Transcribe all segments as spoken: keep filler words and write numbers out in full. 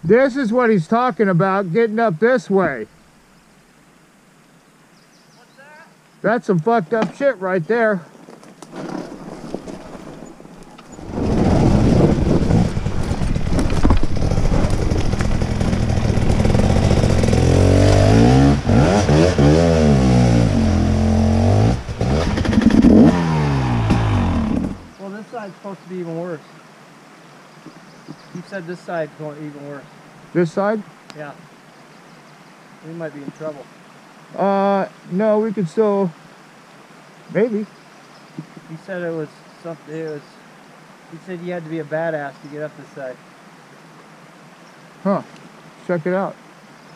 This is what he's talking about, getting up this way. What's that? That's some fucked up shit right there. Well, this side's supposed to be even worse. You said this side's going even worse. This side? Yeah. We might be in trouble. Uh, no, we could still, maybe. He said it was something, it was, he said you had to be a badass to get up this side. Huh, check it out.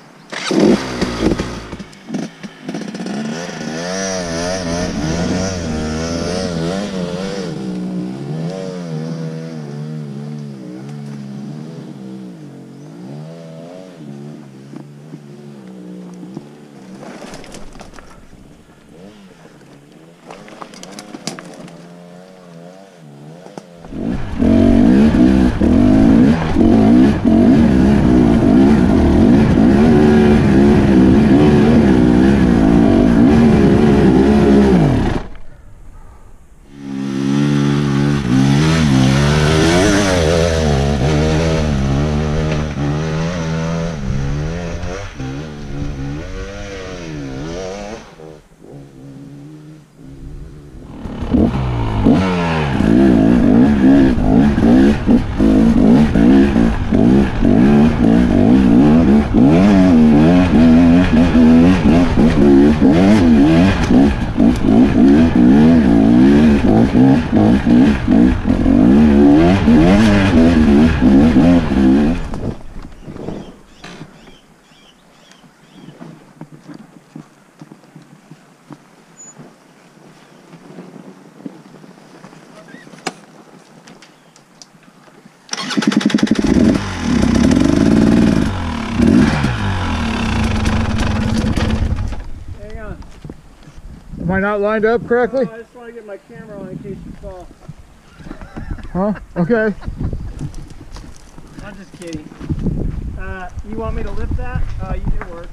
Am I not lined up correctly? Oh, I just want to get my camera on in case you fall. Huh? Okay. I'm just kidding. Uh, you want me to lift that? Uh, you can work.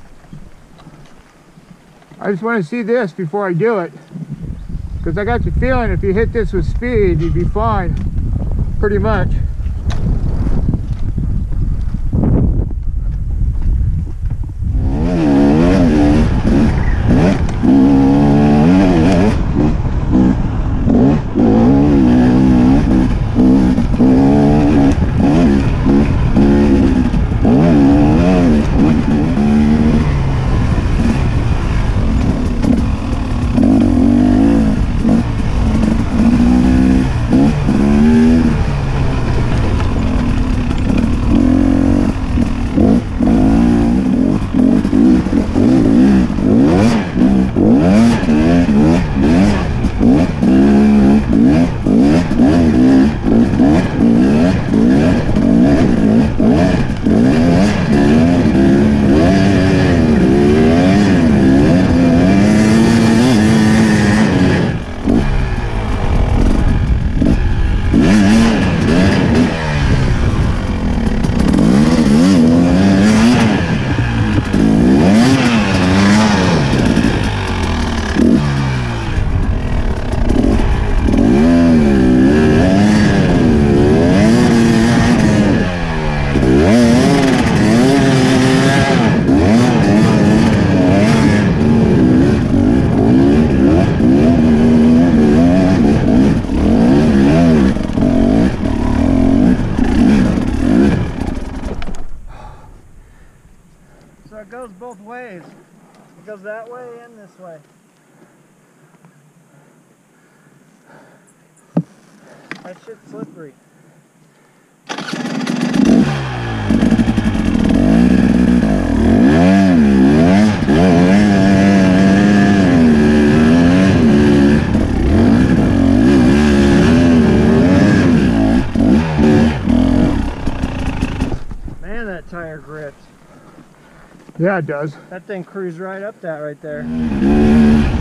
I just want to see this before I do it. Because I got the feeling if you hit this with speed, you'd be fine. Pretty much. So it goes both ways. It goes that way and this way. That shit's slippery. Man, that tire grips. Yeah, it does. That thing cruised right up that right there.